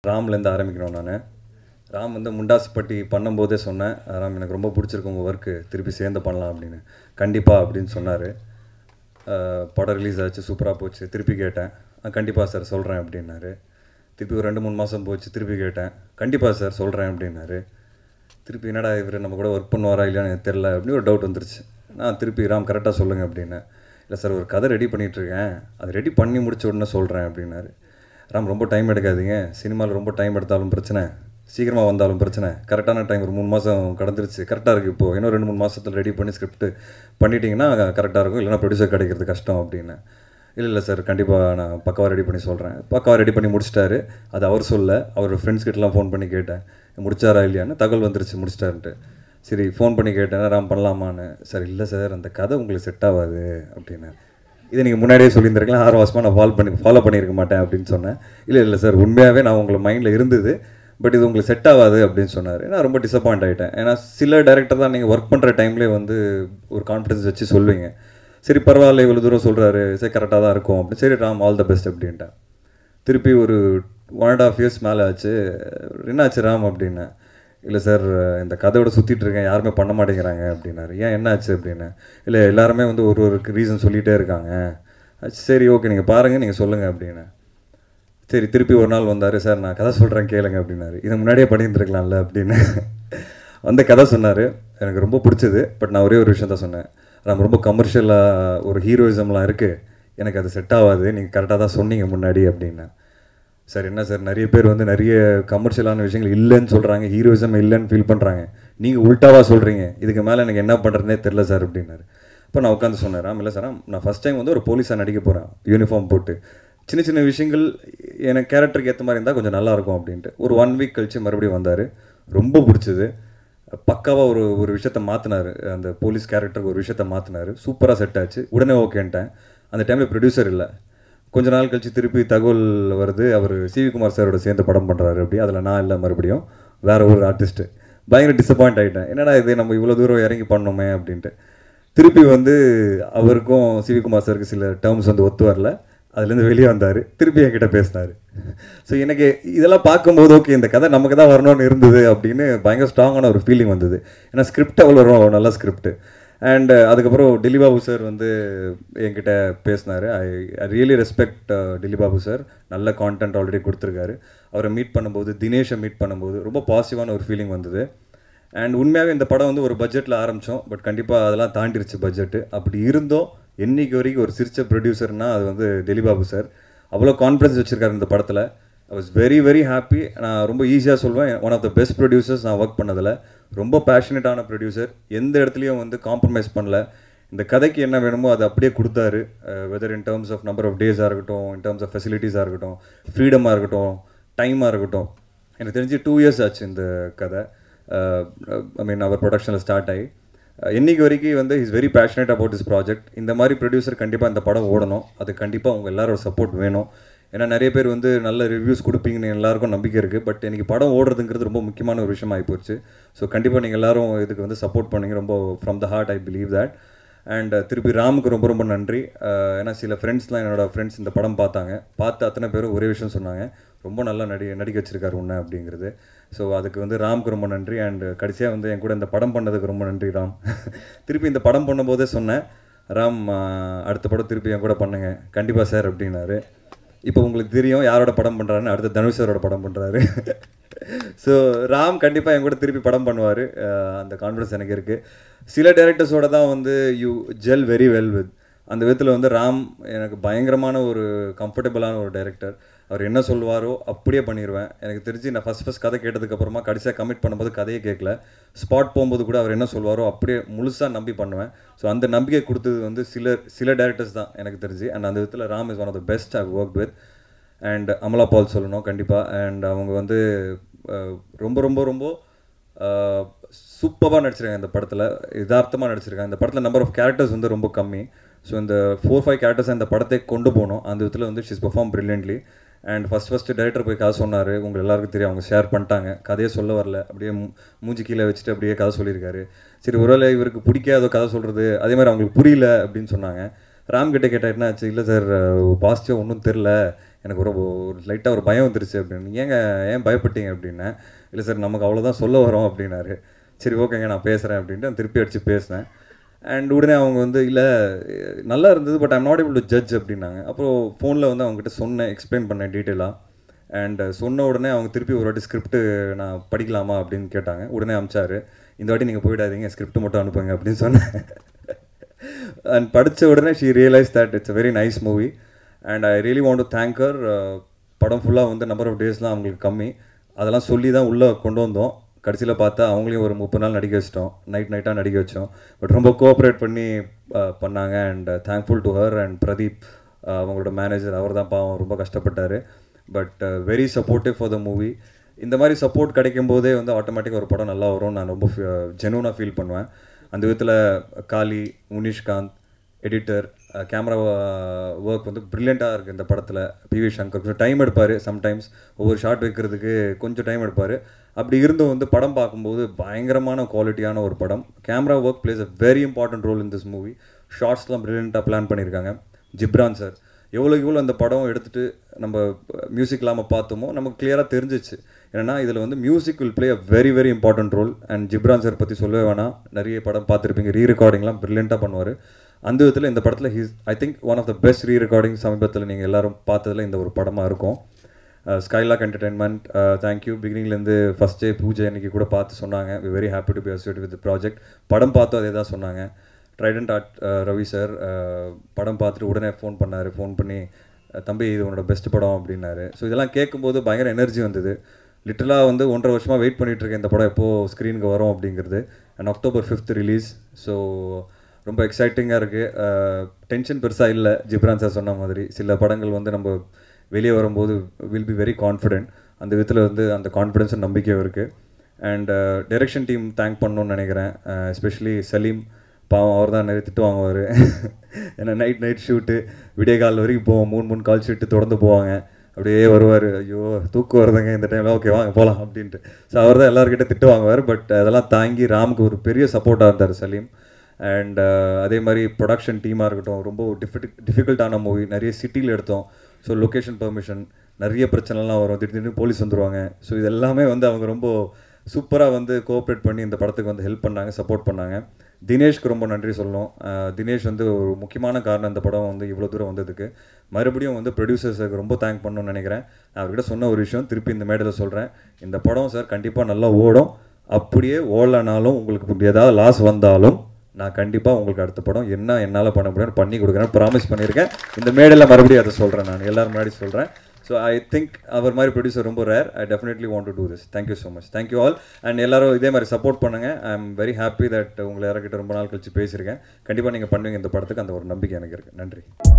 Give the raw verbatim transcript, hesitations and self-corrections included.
ராம்லேருந்து ஆரம்பிக்கணும். நான் ராம் வந்து முண்டாசுப்பட்டி பண்ணும்போதே சொன்னேன், ராம் எனக்கு ரொம்ப பிடிச்சிருக்கு உங்கள் ஒர்க்கு, திருப்பி சேர்ந்து பண்ணலாம் அப்படின்னு. கண்டிப்பாக அப்படின்னு சொன்னார். படம் ரிலீஸ் ஆச்சு, சூப்பராக போச்சு. திருப்பி கேட்டேன், கண்டிப்பாக சார் சொல்கிறேன் அப்படின்னாரு. திருப்பி ஒரு ரெண்டு மூணு மாதம் போச்சு, திருப்பி கேட்டேன், கண்டிப்பாக சார் சொல்கிறேன் அப்படின்னாரு. திருப்பி என்னடா இவர் நம்ம கூட ஒர்க் பண்ணுவாரா இல்லையான்னு எனக்கு தெரில அப்படின்னு ஒரு டவுட் வந்துருச்சு. நான் திருப்பி ராம் கரெக்டாக சொல்லுங்கள் அப்படின்னேன். இல்லை சார் ஒரு கதை ரெடி பண்ணிகிட்ருக்கேன், அது ரெடி பண்ணி முடிச்ச உடனே சொல்கிறேன் அப்படின்னாரு. ராம் ரொம்ப டைம் எடுக்காதீங்க, சினிமாவில் ரொம்ப டைம் எடுத்தாலும் பிரச்சனை, சீக்கிரமாக வந்தாலும் பிரச்சனை, கரெக்டான டைம் ஒரு மூணு மாதம் கடந்துருச்சு, கரெக்டாக இருக்குது இப்போது, இன்னும் ரெண்டு மூணு மாதத்தில் ரெடி பண்ணி ஸ்கிரிப்ட் பண்ணிட்டீங்கன்னா கரெக்டாக இருக்கும், இல்லைனா ப்ரொடியூசர் கிடைக்கிறது கஷ்டம் அப்படின்னு. இல்லை இல்லை சார் கண்டிப்பாக நான் பக்காவாக ரெடி பண்ணி சொல்கிறேன். பக்காவாக ரெடி பண்ணி முடிச்சிட்டாரு. அது அவர் சொல்ல, அவர் ஃப்ரெண்ட்ஸ் கிட்டலாம் ஃபோன் பண்ணி கேட்டேன் முடிச்சாரா இல்லையான்னு. தகவல் வந்துருச்சு முடிச்சிட்டாருன்ட்டு. சரி ஃபோன் பண்ணி கேட்டேன் ராம் பண்ணலாமான்னு. சார் இல்லை சார் அந்த கதை உங்களுக்கு செட் ஆகாது அப்படின்னு. இதை நீங்கள் முன்னாடியே சொல்லியிருந்திருக்கலாம், ஆறு மாதமாக நான் ஃபாலோ பண்ணி ஃபாலோ பண்ணியிருக்க மாட்டேன் அப்படின்னு சொன்னேன். இல்லை இல்லை சார் உண்மையாகவே நான் உங்களை மைண்டில் இருந்தது, பட் இது உங்களுக்கு செட் ஆகாது அப்படின்னு சொன்னார். நான் ரொம்ப டிசப்பாயிண்ட் ஆகிட்டேன். ஏன்னா சில டேரக்டர் தான் நீங்கள் ஒர்க் பண்ணுற டைம்லேயே வந்து ஒரு கான்ஃபிடன்ஸ் வச்சு சொல்லுவீங்க. சரி பரவாயில்ல இவ்வளோ தூரம் சொல்கிறாரு, சரி கரெக்டாக தான் இருக்கும் அப்படின்னு. சரி ராம் ஆல் த பெஸ்ட் அப்படின்ட்டேன். திருப்பி ஒரு ஒன் அண்ட் ஆஃப் இயர்ஸ் மேலே ஆச்சு. என்னாச்சு ராம் அப்படின்னேன். இல்லை சார் இந்த கதையோட சுற்றிட்டு இருக்கேன், யாருமே பண்ண மாட்டேங்கிறாங்க அப்படின்னாரு. ஏன் என்னாச்சு அப்படின்னு. இல்லை எல்லாருமே வந்து ஒரு ஒரு ரீசன் சொல்லிகிட்டே இருக்காங்க. சரி ஓகே நீங்கள் பாருங்கள் நீங்கள் சொல்லுங்கள் அப்படின்னு. சரி திருப்பி ஒரு நாள் வந்தார். சார் நான் கதை சொல்கிறேன் கேளுங்க அப்படின்னாரு. இதை முன்னாடியே பண்ணியிருந்துருக்கலாம்ல அப்படின்னு அந்த கதை சொன்னார். எனக்கு ரொம்ப பிடிச்சது. பட் நான் ஒரே ஒரு விஷயம் தான் சொன்னேன், நம்ம ரொம்ப கமர்ஷியலாக ஒரு ஹீரோயிசம்லாம் இருக்குது, எனக்கு அது செட் ஆகாது, நீங்கள் கரெக்டாக தான் சொன்னீங்க முன்னாடி அப்படின்னா. சார் என்ன சார் நிறைய பேர் வந்து நிறைய கமர்ஷியலான விஷயங்கள் இல்லைன்னு சொல்கிறாங்க, ஹீரோயிசம் இல்லைன்னு ஃபீல் பண்ணுறாங்க, நீங்கள் உல்ட்டாவாக சொல்கிறீங்க, இதுக்கு மேலே எனக்கு என்ன பண்ணுறதுனே தெரில சார் அப்படின்னாரு. அப்போ நான் உட்காந்து சொன்னேன், ராம் இல்லை சார் நான் ஃபஸ்ட் டைம் வந்து ஒரு போலீஸாக நடிக்க போகிறேன், யூனிஃபார்ம் போட்டு, சின்ன சின்ன விஷயங்கள் எனக்கு கேரக்டருக்கு ஏற்ற மாதிரி இருந்தால் கொஞ்சம் நல்லாயிருக்கும் அப்படின்ட்டு. ஒரு ஒன் வீக் கழித்து மறுபடியும் வந்தார். ரொம்ப பிடிச்சது. பக்காவாக ஒரு ஒரு விஷயத்த மாற்றினார், அந்த போலீஸ் கேரக்டருக்கு ஒரு விஷயத்த மாற்றினார். சூப்பராக செட் ஆச்சு. உடனே ஓகேன்ட்டேன். அந்த டைமில் ப்ரொடியூசர் இல்லை. கொஞ்ச நாள் கழித்து திருப்பி தகவல் வருது, அவர் சிவி குமார் சாரோட சேர்ந்து படம் பண்ணுறாரு அப்படி. அதில் நான் இல்லை, மறுபடியும் வேறு ஒரு ஆர்டிஸ்ட்டு. பயங்கர டிசப்பாயிண்ட் ஆகிட்டேன், என்னடா இது நம்ம இவ்வளோ தூரம் இறங்கி பண்ணோமே அப்படின்ட்டு. திருப்பி வந்து அவருக்கும் சிவி குமார் சாருக்கு சில டேர்ம்ஸ் வந்து ஒத்து வரல, அதுலேருந்து வெளியே வந்தார். திருப்பி என்கிட்ட பேசினார். ஸோ எனக்கு இதெல்லாம் பார்க்கும்போது ஓகே இந்த கதை நமக்கு தான் வரணும்னு இருந்தது அப்படின்னு பயங்கர ஸ்ட்ராங்கான ஒரு ஃபீலிங் வந்தது. ஏன்னா ஸ்கிரிப்ட் அவ்வளோ வரும், நல்ல ஸ்கிரிப்ட். அண்ட் அதுக்கப்புறம் டில்லிபாபு சார் வந்து என்கிட்ட பேசினார். I I really respect Dillibabu sir. நல்ல கான்டென்ட் ஆல்ரெடி கொடுத்துருக்காரு. அவரை மீட் பண்ணும்போது, தினேஷை மீட் பண்ணும்போது ரொம்ப பாசிட்டிவான ஒரு ஃபீலிங் வந்தது. அண்ட் உண்மையாகவே இந்த படம் வந்து ஒரு பட்ஜெட்டில் ஆரம்பித்தோம், பட் கண்டிப்பாக அதெல்லாம் தாண்டிருச்சு பட்ஜெட்டு. அப்படி இருந்தோம் என்னைக்கு வரைக்கும் ஒரு சிரிச்ச ப்ரொடியூசர்னால் அது வந்து டில்லிபாபு சார். அவ்வளோ கான்ஃபிடன்ஸ் வச்சுருக்காரு இந்த படத்தில். I was very very happy. நான் ரொம்ப ஈஸியாக சொல்லுவேன், one of the best producers நான் ஒர்க் பண்ணதில். ரொம்ப பேஷனேட்டான ப்ரொடியூசர், எந்த இடத்துலையும் வந்து காம்ப்ரமைஸ் பண்ணல. இந்த கதைக்கு என்ன வேணுமோ அதை அப்படியே கொடுத்தாரு. Whether in terms of number of டேஸாக இருக்கட்டும், இன் டேர்ம்ஸ் ஆஃப் ஃபெசிலிட்டிஸாக இருக்கட்டும், ஃப்ரீடமாக இருக்கட்டும், டைமாக இருக்கட்டும். எனக்கு தெரிஞ்சு டூ இயர்ஸ் ஆச்சு இந்த கதை. ஐ மீன் அவர் ப்ரொடக்ஷனில் ஸ்டார்ட் ஆகி இன்னைக்கு வரைக்கும் வந்து is very passionate about this project. இந்த மாதிரி ப்ரொடியூசர் கண்டிப்பாக இந்த படம் ஓடணும், அது கண்டிப்பாக உங்கள் எல்லாரோட சப்போர்ட் வேணும். ஏன்னா நிறைய பேர் வந்து நல்ல ரிவ்யூஸ் கொடுப்பீங்கன்னு எல்லாருக்கும் நம்பிக்கை இருக்குது. பட் எனக்கு படம் ஓடுறதுங்கிறது ரொம்ப முக்கியமான ஒரு விஷயம் ஆகிப்போச்சு. ஸோ கண்டிப்பாக நீங்கள் எல்லோரும் இதுக்கு வந்து சப்போர்ட் பண்ணுங்க, ரொம்ப from the heart I believe that. And திருப்பி ராமுக்கு ரொம்ப ரொம்ப நன்றி. ஏன்னா சில ஃப்ரெண்ட்ஸ்லாம் என்னோடய ஃப்ரெண்ட்ஸ் இந்த படம் பார்த்தாங்க, பார்த்து அத்தனை பேரும் ஒரே விஷயம் சொன்னாங்க, ரொம்ப நல்லா நடி நடிக்க வச்சிருக்காரு உன்னை அப்படிங்கிறது. ஸோ அதுக்கு வந்து ராமுக்கு ரொம்ப நன்றி. அண்ட் கடைசியாக வந்து என் கூட இந்த படம் பண்ணதுக்கு ரொம்ப நன்றி ராம். திருப்பி இந்த படம் பண்ணும்போதே சொன்னேன், ராம் அடுத்த படம் திருப்பி என் கூட பண்ணுங்க கண்டிப்பாக சார் அப்படின்னாரு. இப்போ உங்களுக்கு தெரியும் யாரோட படம் பண்ணுறாருன்னு, அடுத்த தனுஷ் சாரோட படம் பண்ணுறாரு. ஸோ ராம் கண்டிப்பாக என் கூட திருப்பி படம் பண்ணுவார், அந்த கான்ஃபிடன்ஸ் எனக்கு இருக்குது. சில டேரக்டர்ஸோட தான் வந்து you gel very well with. அந்த விதத்தில் வந்து ராம் எனக்கு பயங்கரமான ஒரு கம்ஃபர்டபுளான ஒரு டைரக்டர். அவர் என்ன சொல்லுவாரோ அப்படியே பண்ணிடுவேன். எனக்கு தெரிஞ்சு நான் ஃபஸ்ட் ஃபஸ்ட் கதை கேட்டதுக்கப்புறமா கடைசியாக கமிட் பண்ணும்போது கதையை கேட்கல, ஸ்பாட் போகும்போது கூட அவர் என்ன சொல்லுவாரோ அப்படியே முழுசாக நம்பி பண்ணுவேன். ஸோ அந்த நம்பிக்கை கொடுத்தது வந்து சில சில டேரக்டர்ஸ் தான் எனக்கு தெரிஞ்சு. அண்ட் அந்த விதத்தில் Ram is one of the best I work with. And Amala Paul சொல்லணும் கண்டிப்பாக. அண்ட் அவங்க வந்து ரொம்ப ரொம்ப ரொம்ப சூப்பராக நடிச்சிருக்காங்க இந்த படத்தில், யதார்த்தமாக நடிச்சிருக்காங்க. இந்த படத்தில் நம்பர் ஆஃப் கேரக்டர்ஸ் வந்து ரொம்ப கம்மி. ஸோ இந்த ஃபோர் ஃபைவ் கேரக்டர்ஸ் இந்த படத்தை கொண்டு போகணும். அந்த விதத்தில் வந்து she's perform brilliantly. And first first director போய் கதை சொன்னார், உங்கள் எல்லாருக்கும் தெரியும், அவங்க ஷேர் பண்ணிட்டாங்க, கதையை சொல்ல வரல, அப்படியே மூஞ்சி கீழே வச்சுட்டு அப்படியே கதை சொல்லியிருக்காரு. சரி ஒருவேளை இவருக்கு பிடிக்காத கதை சொல்கிறது, அதே மாதிரி அவங்களுக்கு புரியல அப்படின்னு சொன்னாங்க. ராம் கிட்டே கேட்டால் என்ன ஆச்சு, இல்லை சார் பாசிட்டிவாக ஒன்றும் தெரில, எனக்கு ஒரு ஒரு லைட்டாக ஒரு பயம் வந்துருச்சு அப்படின்னு. ஏங்க ஏன் பயப்பட்டீங்க அப்படின்னேன். இல்லை சார் நமக்கு அவ்வளோதான் சொல்ல வரோம் அப்படின்னாரு. சரி ஓகேங்க நான் பேசுகிறேன் அப்படின்ட்டு நான் திருப்பி அடித்து பேசினேன். அண்ட் உடனே அவங்க வந்து இல்லை நல்லா இருந்தது but I'm not able to judge அப்படின்னாங்க. அப்புறம் ஃபோனில் வந்து அவங்ககிட்ட சொன்னேன், எக்ஸ்பிளைன் பண்ணேன் டீட்டெயிலாக. அண்ட் சொன்ன உடனே அவங்க திருப்பி ஒரு வாட்டி ஸ்கிரிப்ட் நான் படிக்கலாமா அப்படின்னு கேட்டாங்க. உடனே அமிச்சாரு, இந்த வாட்டி நீங்கள் போயிடாதீங்க, ஸ்கிரிப்ட் மட்டும் அனுப்புங்க அப்படின்னு சொன்னேன். அண்ட் படித்த உடனே she realise that it's a very nice movie and I really want to thank her. படம் ஃபுல்லாக வந்து நம்பர் ஆஃப் டேஸ்லாம் அவங்களுக்கு கம்மி, அதெல்லாம் சொல்லி தான் உள்ளே கொண்டு வந்தோம். கடைசியில் பார்த்தா அவங்களையும் ஒரு முப்பது நாள் நடிக்க வச்சிட்டோம், நைட் நைட்டாக நடிக்க வச்சோம். பட் ரொம்ப கோஆப்ரேட் பண்ணி பண்ணாங்க. And thankful to her and Pradeep அவங்களோட மேனேஜர், அவர் தான் பாவம் ரொம்ப கஷ்டப்பட்டார். But very supportive for the movie. இந்த மாதிரி சப்போர்ட் கிடைக்கும் போதே வந்து ஆட்டோமேட்டிக்காக ஒரு படம் நல்லா வரும் நான் ரொம்ப ஜெனுவனாக ஃபீல் பண்ணுவேன். அந்த விதத்தில் Kali, Munishkanth, editor, camera work வந்து ப்ரில்லியண்ட்டாக இருக்குது இந்த படத்தில். பிவி சங்கர் கொஞ்சம் டைம் எடுப்பார், சம்டைம்ஸ் ஒவ்வொரு ஷாட் வைக்கிறதுக்கு கொஞ்சம் டைம் எடுப்பார். அப்படி இருந்தும் வந்து படம் பார்க்கும்போது பயங்கரமான குவாலிட்டியான ஒரு படம். Camera work plays a very important role in this movie. ஷார்ட்ஸ்லாம் ப்ரில்லியண்ட்டாக பிளான் பண்ணியிருக்காங்க. ஜிப்ரான் சார் எவ்வளோ எவ்வளோ அந்த படம் எடுத்துகிட்டு நம்ம மியூசிக் இல்லாமல் பார்த்தோமோ நமக்கு கிளியராக தெரிஞ்சிச்சு. ஏன்னா இதில் வந்து music will play a very very important role. And Ghibran sir பற்றி சொல்லவே வேணாம், நிறைய படம் பார்த்துருப்பீங்க, ரீ ரெக்கார்டிங்லாம் ப்ரில்லியண்ட்டாக பண்ணுவார். அந்த விதத்தில் இந்த படத்தில் he's I think one of the best re recording சமீபத்தில் நீங்கள் எல்லோரும் பார்த்ததில் இந்த ஒரு படமாக இருக்கும். Skylark entertainment thank you. பிகினிங்லேருந்து ஃபஸ்ட் டே பூஜை அன்றைக்கி கூட பார்த்து சொன்னாங்க, we very happy to be associate with project. படம் பார்த்தும் அதே தான் சொன்னாங்க. ட்ரைடன்ட் ஆர்ட் ரவி சார் படம் பார்த்துட்டு உடனே ஃபோன் பண்ணார். ஃபோன் பண்ணி தம்பி இது உன்னோட பெஸ்ட் படம் அப்படின்னாரு. ஸோ இதெல்லாம் கேட்கும்போது பயங்கர எனர்ஜி வந்தது. லிட்டரலாக வந்து ஒன்றரை வருஷமாக வெயிட் பண்ணிகிட்ருக்கேன் இந்த படம் எப்போது ஸ்க்ரீனுக்கு வரும் அப்படிங்கிறது. And October fifth release. So ரொம்ப எக்ஸைட்டிங்காக இருக்குது. டென்ஷன் பெருசாக இல்லை. ஜிப்ரான் சார் சொன்ன மாதிரி சில படங்கள் வந்து நம்ம வெளியே வரும்போது வில் பி வெரி கான்ஃபிடென்ட். அந்த விதத்தில் வந்து அந்த கான்ஃபிடென்ஸும் நம்பிக்கையும் இருக்குது. அண்ட் டைரக்ஷன் டீம் தேங்க் பண்ணணும்னு நினைக்கிறேன். எஸ்பெஷலி சலீம், பாவம் அவர் தான் நிறைய திட்டு வாங்குவார். ஏன்னா நைட் நைட் ஷூட்டு விடிய கால் வரைக்கும் போவோம், மூணு மூணு கால் ஷூட்டு தொடர்ந்து போவாங்க. அப்படியே வருவார், ஐயோ தூக்கம் வருதுங்க இந்த டைமில், ஓகே வாங்க போகலாம் அப்படின்ட்டு. ஸோ அவர் தான் எல்லாருக்கிட்ட திட்டு வாங்குவார். பட் அதெல்லாம் தாங்கி ராமுக்கு ஒரு பெரிய சப்போர்ட்டாக இருந்தார் சலீம். அண்ட் அதே மாதிரி ப்ரொடக்ஷன் டீமாக இருக்கட்டும், ரொம்ப டிஃபிகல்ட் டிஃபிகல்ட்டான மூவி, நிறைய சிட்டியில் எடுத்தோம். ஸோ லொக்கேஷன் பெர்மிஷன் நிறைய பிரச்சனைலாம் வரும், திடீர்னு போலீஸ் வந்துடுவாங்க. ஸோ இது எல்லாமே வந்து அவங்க ரொம்ப சூப்பராக வந்து கோஆப்ரேட் பண்ணி இந்த படத்துக்கு வந்து ஹெல்ப் பண்ணாங்க, சப்போர்ட் பண்ணாங்க. தினேஷ்க்கு ரொம்ப நன்றி சொல்லணும். தினேஷ் வந்து ஒரு முக்கியமான காரணம் இந்த படம் வந்து இவ்வளோ தூரம் வந்ததுக்கு. மறுபடியும் வந்து ப்ரொடியூசர்ஸுக்கு ரொம்ப தேங்க் பண்ணணும்னு நினைக்கிறேன். நான் அவர்கிட்ட சொன்ன ஒரு விஷயம் திருப்பி இந்த மேடையில் சொல்கிறேன், இந்த படம் சார் கண்டிப்பாக நல்லா ஓடும். அப்படியே ஓடலனாலும் உங்களுக்கு ஏதாவது லாஸ் வந்தாலும் நான் கண்டிப்பாக உங்களுக்கு அடுத்த படம் என்ன என்னால் பண்ண முடியும்னு பண்ணி கொடுக்குறேன், ப்ராமிஸ் பண்ணியிருக்கேன். இந்த மேடையில் மறுபடியும் அதை சொல்கிறேன், நான் எல்லோரும் முன்னாடி சொல்கிறேன். ஸோ ஐ திங்க் அவர் மாதிரி ப்ரொடியூசர் ரொம்ப rare. I definitely want to do this. Thank you so much. Thank you all. And எல்லாரும் இதே மாதிரி சப்போர்ட் பண்ணுங்கள். I am very happy that உங்களை யார்கிட்ட ரொம்ப நாள் கழிச்சு பேசியிருக்கேன். கண்டிப்பாக நீங்கள் பண்ணுவீங்க இந்த படத்துக்கு, அந்த ஒரு நம்பிக்கை எனக்கு இருக்குது. நன்றி.